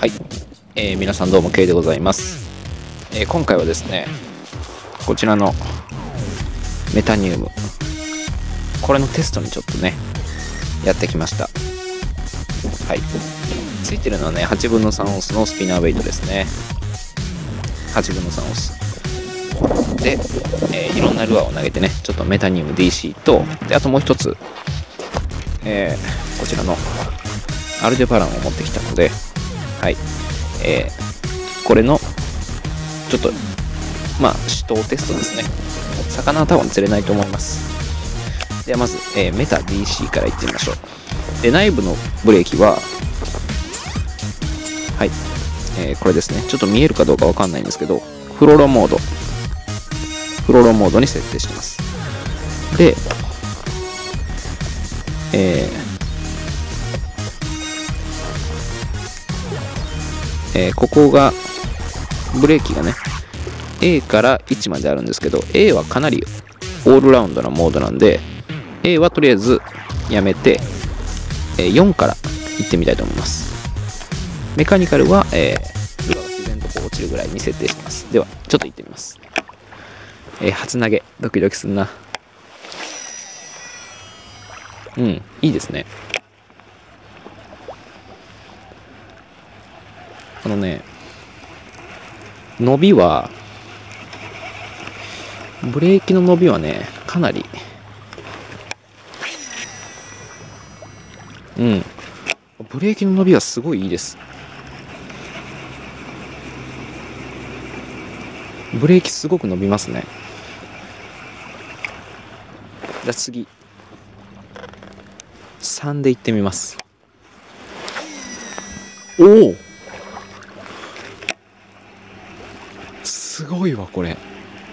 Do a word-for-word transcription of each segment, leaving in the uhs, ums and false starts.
はい、えー皆さんどうも K でございます。えー今回はですね、こちらのメタニウム、これのテストにちょっとねやってきました。はい、ついてるのはねはちぶんのさんオンスのスピナーウェイトですね。はちぶんのさんオンスで、えーいろんなルアーを投げてね、ちょっとメタニウム ディーシー と、であともう一つ、えーこちらのアルデバランを持ってきたので、はい、えーこれのちょっとまあ死闘テストですね。魚は多分釣れないと思います。ではまず、えーメタ ディーシー からいってみましょう。で内部のブレーキははい、えーこれですね。ちょっと見えるかどうかわかんないんですけど、フロロモードフロロモードに設定してます。で、えーえーここがブレーキがね エー から いちまであるんですけど、 エー はかなりオールラウンドなモードなんで エー はとりあえずやめて、えーよんから行ってみたいと思います。メカニカルは、えー、ルアーが自然とこう落ちるぐらいに設定してます。ではちょっと行ってみます。えー初投げドキドキすんな。うん、いいですね。あのね、伸びはブレーキの伸びはねかなり、うんブレーキの伸びはすごいいいです。ブレーキすごく伸びますね。じゃあ次さんで行ってみます。おお、すごいわこれ。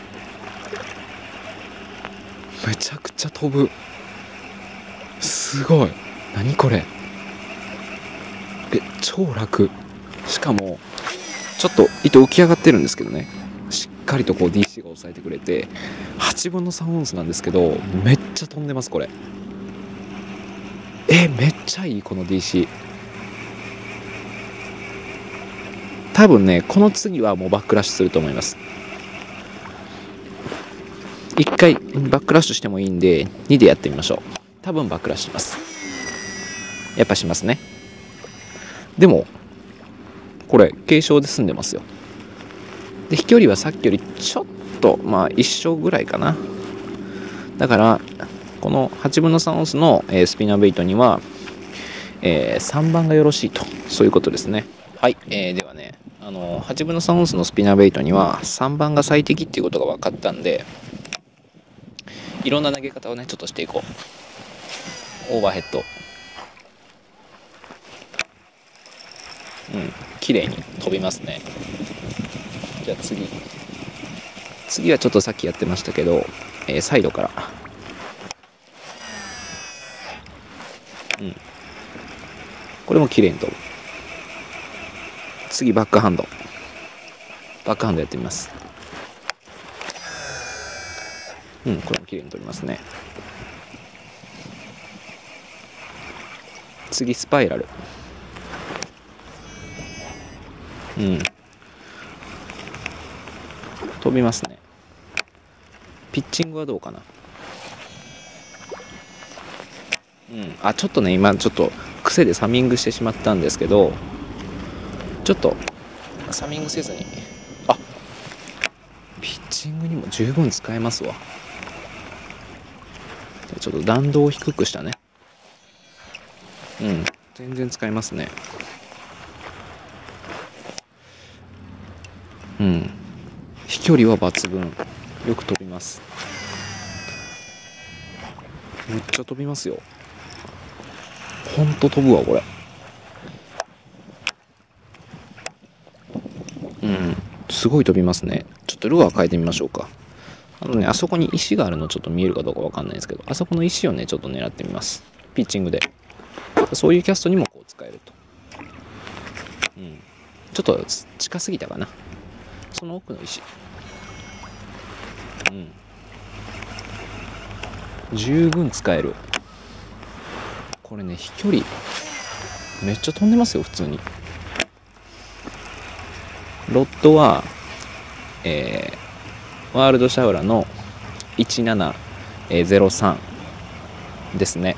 めちゃくちゃ飛ぶ。すごい。何これ。え、超楽。しかもちょっと糸浮き上がってるんですけどね、しっかりとこう ディーシー が抑えてくれて、はちぶんのさんオンスなんですけどめっちゃ飛んでますこれ。え、めっちゃいいこの ディーシー。多分ねこの次はもうバックラッシュすると思います。いっかいバックラッシュしてもいいんでにでやってみましょう。多分バックラッシュします。やっぱしますね。でもこれ軽傷で済んでますよ。で飛距離はさっきよりちょっとまあ一緒ぐらいかな。だからこのはちぶんのさんオンスの、えースピナーベイトには、えーさんばんがよろしいと、そういうことですね。はい、えーではね、あのはちぶんのさんオンスのスピナーベイトにはさんばんが最適っていうことが分かったんで、いろんな投げ方をねちょっとしていこう。オーバーヘッド、うん綺麗に飛びますね。じゃあ次次はちょっとさっきやってましたけど、えーサイドから、うんこれも綺麗に飛ぶ。次バックハンドバックハンドやってみます。うんこれも綺麗に飛びますね。次スパイラル、うん飛びますね。ピッチングはどうかな。うんあちょっとね今ちょっと癖でサミングしてしまったんですけど、ちょっとサミングせずに、あピッチングにも十分使えますわ。ちょっと弾道を低くしたね。うん全然使えますね。うん飛距離は抜群、よく飛びます。めっちゃ飛びますよ。ほんと飛ぶわこれ。うんすごい飛びますね。ちょっとルアー変えてみましょうか。あのねあそこに石があるのちょっと見えるかどうかわかんないですけど、あそこの石をねちょっと狙ってみます。ピッチングでそういうキャストにもこう使えると。うんちょっと近すぎたかな、その奥の石。うん十分使える。これね飛距離めっちゃ飛んでますよ普通に。 ロッドは、えー、ワールドシャウラのいちななゼロさんですね。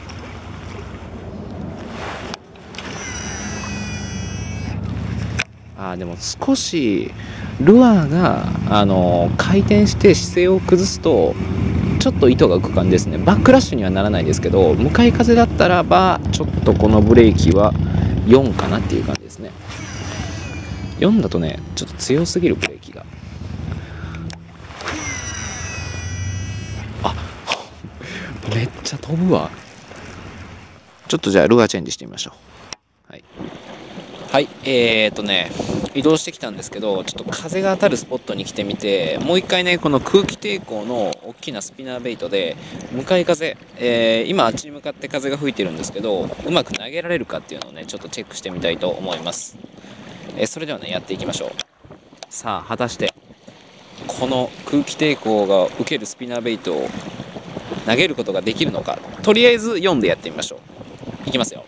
あーでも少しルアーが、あのー回転して姿勢を崩すとちょっと糸が浮く感じですね。バックラッシュにはならないですけど、向かい風だったらばちょっとこのブレーキはよんかなっていう感じですね。よんだとねちょっと強すぎるブレーキが。あめっちゃ飛ぶわ。ちょっとじゃあルアーチェンジしてみましょう。はい、はい、えーとね移動してきたんですけど、ちょっと風が当たるスポットに来てみて、もう一回ねこの空気抵抗の大きなスピナーベイトで向かい風、えー、今あっちに向かって風が吹いてるんですけど、うまく投げられるかっていうのをねちょっとチェックしてみたいと思います。えー、それではねやっていきましょう。さあ果たしてこの空気抵抗が受けるスピナーベイトを投げることができるのか。とりあえずよんでやってみましょう。いきますよ。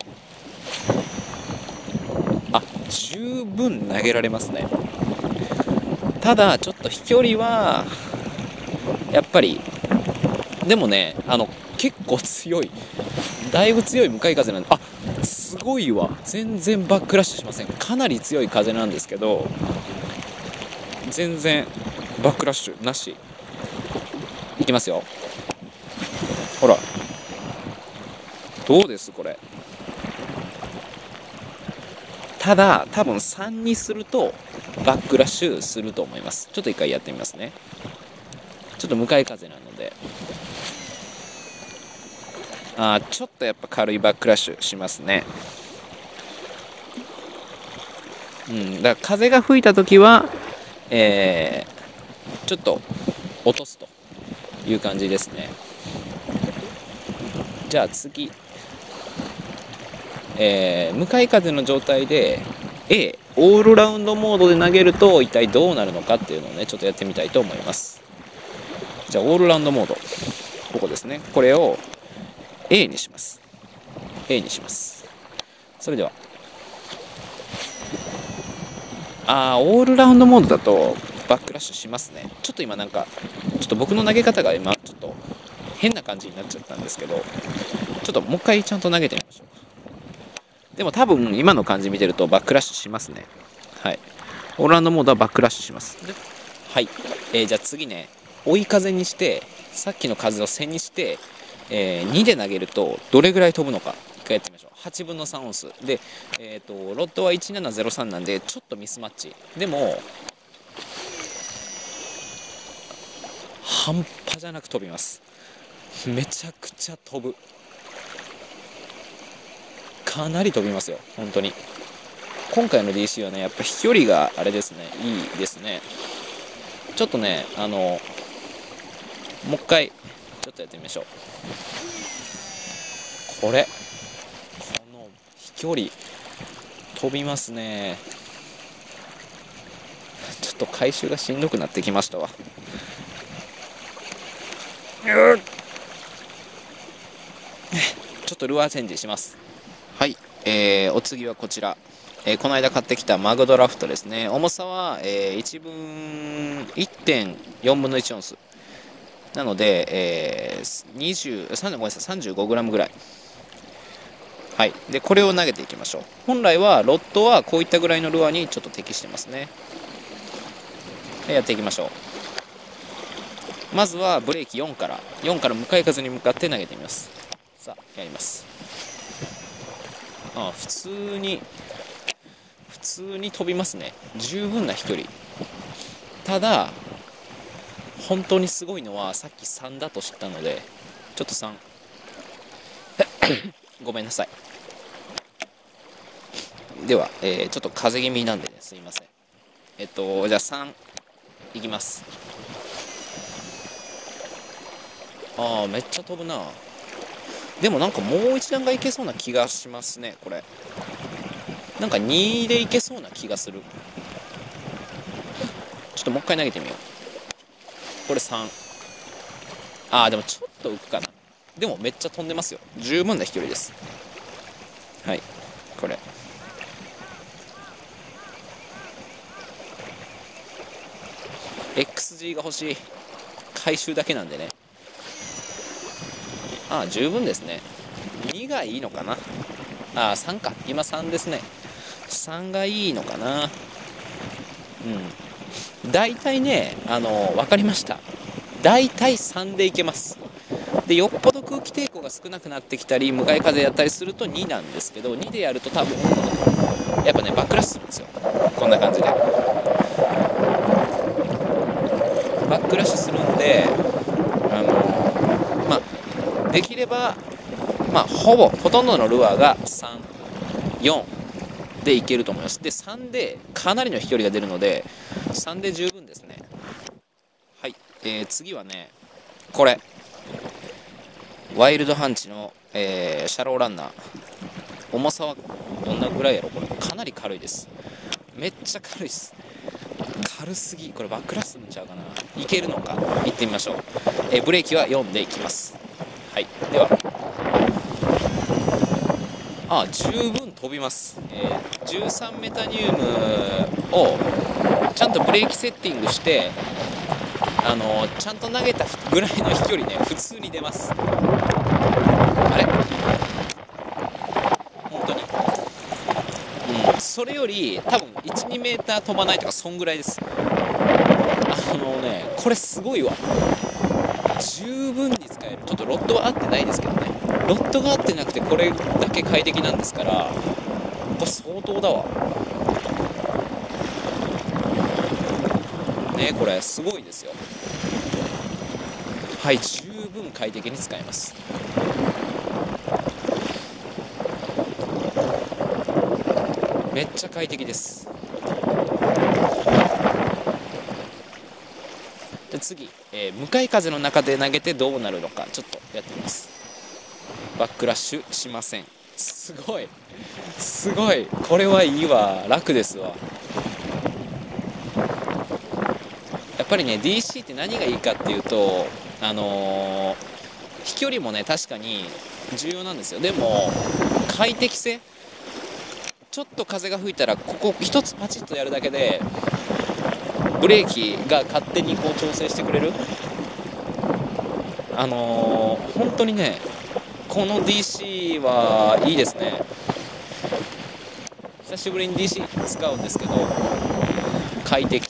あ、十分投げられますね。ただちょっと飛距離はやっぱりでもね、あの結構強い、だいぶ強い向かい風なんで、あ、すごいわ。全然バックラッシュしません。かなり強い風なんですけど全然バックラッシュなし。いきますよ。ほらどうですこれ。ただ多分さんにするとバックラッシュすると思います。ちょっと一回やってみますね。ちょっと向かい風なので、あーちょっとやっぱ軽いバックラッシュしますね。うんだから風が吹いた時はえー、ちょっと落とすという感じですね。じゃあ次、えー、向かい風の状態で A オールラウンドモードで投げると一体どうなるのかっていうのをねちょっとやってみたいと思います。じゃあオールラウンドモード、ここですね。これを A にします。 A にします。それではあーオールラウンドモードだとバックラッシュしますね。ちょっと今なんかちょっと僕の投げ方が今ちょっと変な感じになっちゃったんですけど、ちょっともう一回ちゃんと投げてみましょう。でも多分今の感じ見てるとバックラッシュしますね。はい、オールラウンドモードはバックラッシュします。はい、えー、じゃあ次ね追い風にして、さっきの風を背にして、えー、にで投げるとどれぐらい飛ぶのか一回やってみましょう。はちぶんのさんオンスで、えーと、ロッドはいちななゼロさんなんでちょっとミスマッチでも半端じゃなく飛びます。めちゃくちゃ飛ぶ。かなり飛びますよ本当に。今回の ディーシー はねやっぱ飛距離があれですね、いいですね。ちょっとねあのもう一回ちょっとやってみましょう。これこの飛距離飛びますね。ちょっと回収がしんどくなってきましたわ。ちょっとルアーチェンジします。はい、えー、お次はこちら、えー、この間買ってきたマグドラフトですね。重さは、えー、いちぶん いってんよんぶんのいちオンスなので、えー、にじゅう、ごめんなさい、さんじゅうごグラムぐらい。はい、でこれを投げていきましょう。本来はロッドはこういったぐらいのルアーにちょっと適してますね。やっていきましょう。まずはブレーキよんからよんから向かい風に向かって投げてみます。さあやります。ああ普通に普通に飛びますね。十分な飛距離。ただ本当にすごいのはさっきさんだと知ったのでちょっとさんごめんなさい。では、えー、ちょっと風邪気味なんでねすいません。えっとじゃあさんいきます。ああめっちゃ飛ぶな。でもなんかもう一段階いけそうな気がしますね。これなんかにでいけそうな気がする。ちょっともう一回投げてみよう。これさん。ああでもちょっと浮くかな。でもめっちゃ飛んでますよ。十分な飛距離です。はいこれエックスジー が欲しい。回収だけなんでね。ああ、十分ですね。にがいいのかな。ああ、さんか。今さんですね。さんがいいのかな。うん。大体ね、あの、分かりました。大体さんでいけます。で、よっぽど空気抵抗が少なくなってきたり、向かい風やったりするとになんですけど、にでやると多分、やっぱね、バックラッシュするんですよ。こんな感じで。バックラッシュするんで、あの、まあ、できれば、まあ、ほぼ、ほとんどのルアーがさん、よんでいけると思います。で、さんでかなりの飛距離が出るので、さんで十分ですね。はい。えー、次はね、これ。ワイルドハンチの、えーシャローランナー。重さはどんなぐらいやろこれ。かなり軽いです。めっちゃ軽いです。軽すぎ。これバックラッシュするんちゃうかな。いけるのか。行ってみましょう。えーブレーキはよんでいきます。はい。では。ああ、十分飛びます。えーじゅうさんメタニウムをちゃんとブレーキセッティングして、あのーちゃんと投げたぐらいの飛距離ね、普通に出ます。あれ本当に。うん、それより多分いち、にメーター飛ばないとか、そんぐらいです。あのね、これすごいわ。十分に使える。ちょっとロッドは合ってないですけどね。ロッドが合ってなくてこれだけ快適なんですから、これ相当だわ。ね、これすごいですよ。はい、十分快適に使えます。めっちゃ快適です。で次、えー向かい風の中で投げてどうなるのかちょっとやってみます。バックラッシュしません。すごいすごい、これはいいわ。楽ですわ。やっぱりね ディーシー って何がいいかっていうと、あのー飛距離もね確かに重要なんですよ。でも快適性、ちょっと風が吹いたらここ一つパチッとやるだけでブレーキが勝手にこう調整してくれる。あのー本当にねこの ディーシー はいいですね。久しぶりに ディーシー 使うんですけど快適。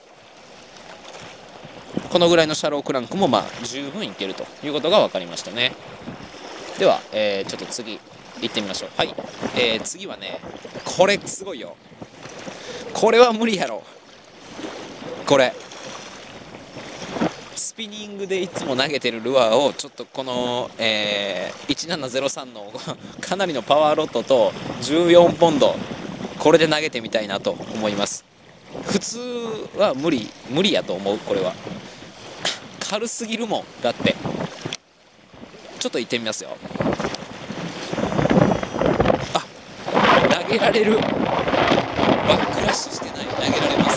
このぐらいのシャロークランクもまあ十分いけるということが分かりましたね。では、えーちょっと次行ってみましょう。はい、えー次はね、これすごいよ。これは無理やろ。これスピニングでいつも投げてるルアーをちょっとこの、えーいちななゼロさんのかなりのパワーロッドとじゅうよんポンド、これで投げてみたいなと思います。普通は無理無理やと思う。これは軽すぎるもん。だってちょっと行ってみますよ。あ、投げられる。バックラッシュしてない。投げられます。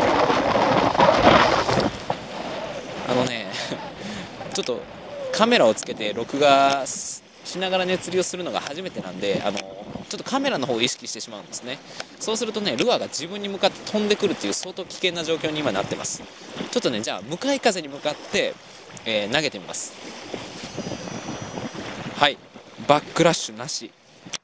あのねちょっとカメラをつけて録画しながらね釣りをするのが初めてなんで、あのちょっとカメラの方を意識してしまうんですね。そうするとねルアーが自分に向かって飛んでくるっていう相当危険な状況に今なってます。ちょっとねじゃあ向かい風に向かって、えー投げてみます。はい、バックラッシュなし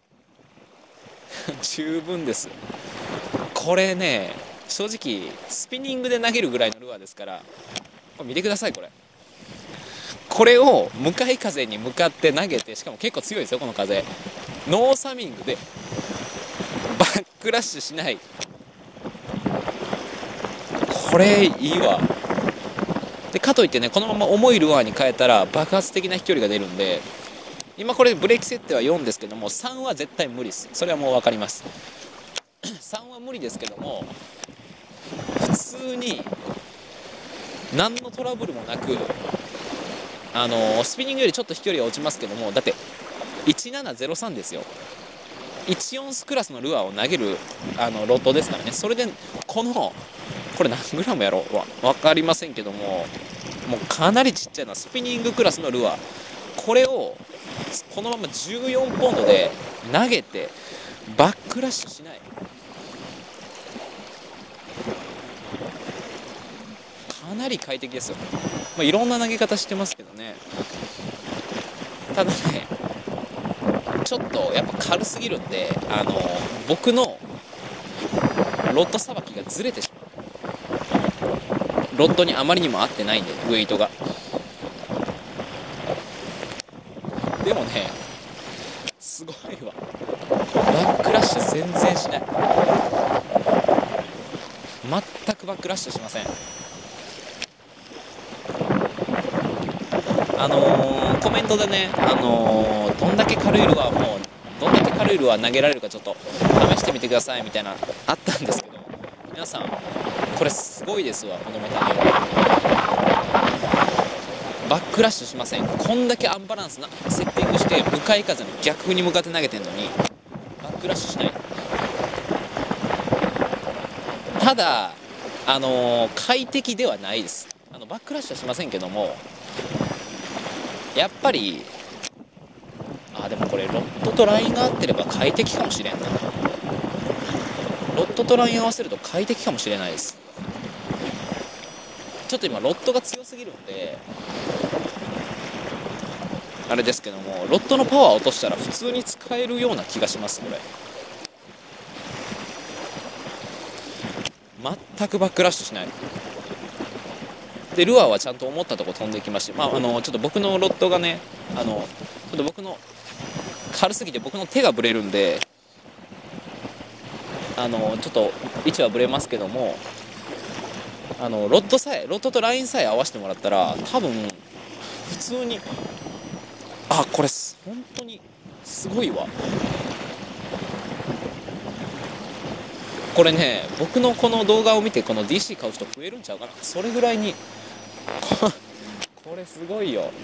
十分です。これね正直スピニングで投げるぐらいのルアーですから、これ見てください。これこれを向かい風に向かって投げて、しかも結構強いですよこの風。ノーサミングでバックラッシュしない。これいいわ。でかといってねこのまま重いルアーに変えたら爆発的な飛距離が出るんで、今これブレーキ設定はよんですけどもさんは絶対無理です。それはもう分かりますさんは無理ですけども、普通に何のトラブルもなく、あのスピニングよりちょっと飛距離は落ちますけども、だっていちななゼロさんですよ。いちオンスクラスのルアーを投げるあのロッドですからね。それでこのこれ何グラムやろわ分かりませんけども、もうかなりちっちゃいなスピニングクラスのルアー、これをこのままじゅうよんポンドで投げてバックラッシュしない。 なり快適ですよ。まあ、いろんな投げ方してますけどね。ただね、ちょっとやっぱ軽すぎるんで、あの僕のロッドさばきがずれてしまう。ロッドにあまりにも合ってないんで、ウェイトが。でもね、すごいわ。バックラッシュ全然しない。全くバックラッシュしません。あのー、コメントでね、あのー、どんだけ軽いルアーもどんだけ軽いルアー投げられるかちょっと試してみてくださいみたいなあったんですけど、皆さんこれすごいですわ。このメタニウムバックラッシュしません。こんだけアンバランスなセッティングして向かい風の逆に向かって投げてるのにバックラッシュしない。ただあのー、快適ではないです。あのバックラッシュはしませんけども、やっぱりあでもこれロッドとラインが合ってれば快適かもしれんな。ロッドとライン合わせると快適かもしれないです。ちょっと今ロッドが強すぎるんであれですけども、ロッドのパワーを落としたら普通に使えるような気がします。これ全くバックラッシュしないで、ルアーはちゃんと思ったとこ飛んできまして、まあ、あのちょっと僕のロッドがね、あのちょっと僕の軽すぎて僕の手がブレるんで、あのちょっと位置はブレますけども、あのロッドさえロッドとラインさえ合わせてもらったら多分普通に、あこれ本当にすごいわ。これね、僕のこの動画を見てこの ディーシー 買う人増えるんちゃうかな。それぐらいにこれすごいよ。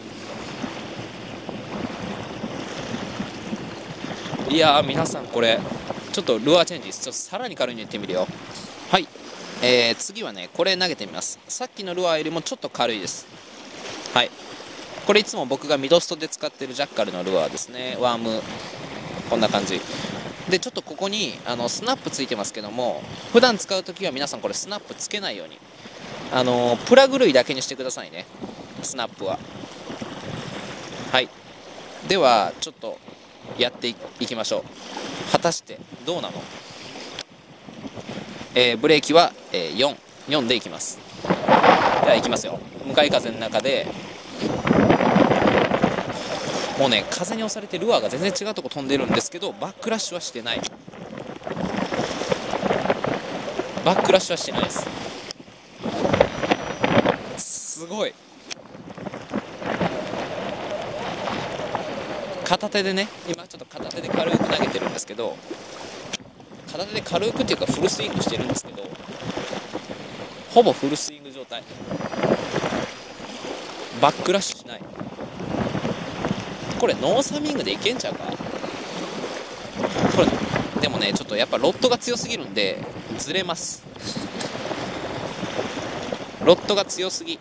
いやー皆さんこれちょっとルアーチェンジ、ちょっとさらに軽いのいってみるよ。はい、えー、次はねこれ投げてみます。さっきのルアーよりもちょっと軽いです。はい、これいつも僕がミドストで使ってるジャッカルのルアーですね。ワームこんな感じで、ちょっとここにあのスナップついてますけども、普段使う時は皆さんこれスナップつけないように、あのプラグ類だけにしてくださいね、スナップは。はい、ではちょっとやっていきましょう。果たしてどうなの。えー、ブレーキは、えー、よん、よんでいきます。ではいきますよ。向かい風の中でもうね、風に押されてルアーが全然違うとこ飛んでるんですけどバックラッシュはしてない。バックラッシュはしてないです。すごい。片手でね、今ちょっと片手で軽く投げてるんですけど、片手で軽くっていうかフルスイングしてるんですけど、ほぼフルスイング状態。バックラッシュしない。これノーサミングでいけんちゃうか。これでもね、ちょっとやっぱロッドが強すぎるんでずれます。ロッドが強すぎ。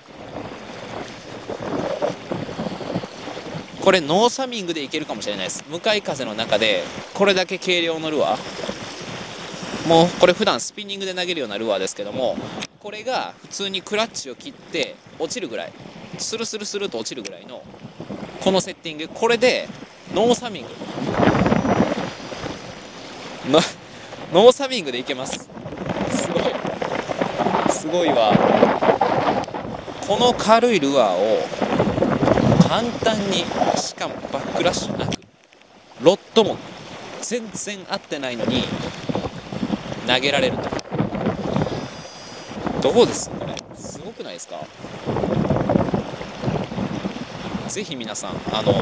これノーサミングでいけるかもしれないです。向かい風の中でこれだけ軽量のルアー、もうこれ普段スピニングで投げるようなルアーですけども、これが普通にクラッチを切って落ちるぐらい、スルスルスルと落ちるぐらいのこのセッティング、これでノーサミングのノーサミングでいけます。すごいすごいわ。この軽いルアーを簡単に、しかもバックラッシュなく、ロッドも全然合ってないのに投げられると。どうです？これすごくないですか？ぜひ皆さん、あの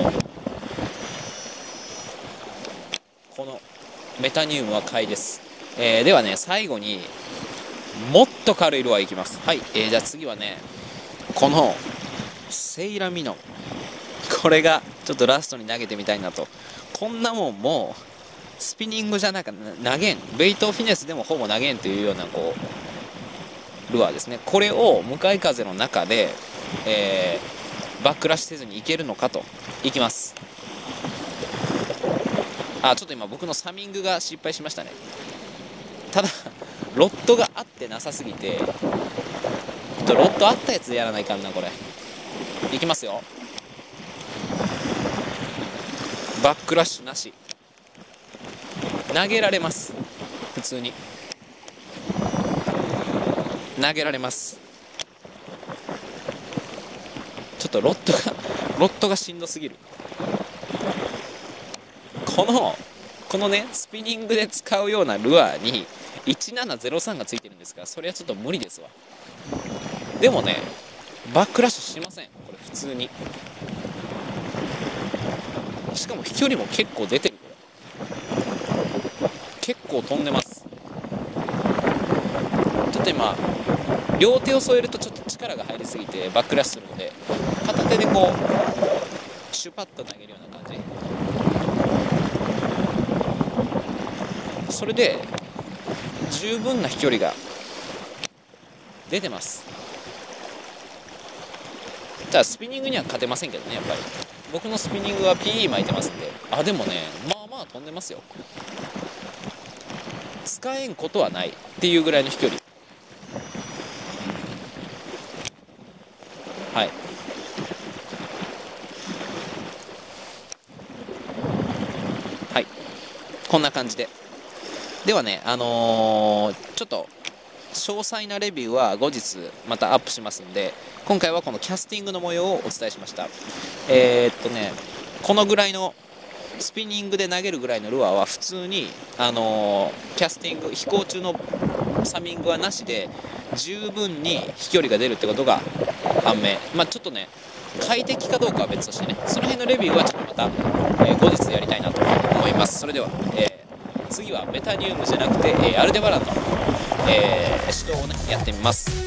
このメタニウムは買いです。えー、ではね、最後にもっと軽いルアーいきます。はい、えー、じゃあ次はね、このセイラミノン、これがちょっとラストに投げてみたいなと。こんなもんもうスピニングじゃなく投げん、ベイトフィネスでもほぼ投げんというようなこうルアーですね。これを向かい風の中で、えー、バックラッシュせずにいけるのかと。いきます。あ、ちょっと今僕のサミングが失敗しましたね。ただロッドが合ってなさすぎてっとロットあったやつでやらないかんな。これいきますよ。バックラッシュなし、投げられます。普通に投げられます。ちょっとロットがロットがしんどすぎる。このこのねスピニングで使うようなルアーにいちななゼロさんがついてるんですから、それはちょっと無理ですわ。でもねバックラッシュしません、これ普通に。しかも飛距離も結構出てる。これ結構飛んでます。ちょっと今両手を添えるとちょっと力が入りすぎてバックラッシュするので、片手でこうシュパッと投げるような感じ。それで十分な飛距離が出てます。ただスピニングには勝てませんけどね。やっぱり僕のスピニングは ピーイー 巻いてますんで。あ、でもねまあまあ飛んでますよ。使えんことはないっていうぐらいの飛距離。はい、はい、こんな感じで。ではね、あのー、ちょっと詳細なレビューは後日またアップしますんで、今回はこのキャスティングの模様をお伝えしました。えー、っとねこのぐらいのスピニングで投げるぐらいのルアーは普通に、あのー、キャスティング飛行中のサミングはなしで十分に飛距離が出るってことが判明。まあちょっとね快適かどうかは別としてね、その辺のレビューはちょっとまた、えー、後日やりたいなと思います。それでは、えー、次はメタニウムじゃなくて、えー、アルデバランの、えー、手動をねやってみます。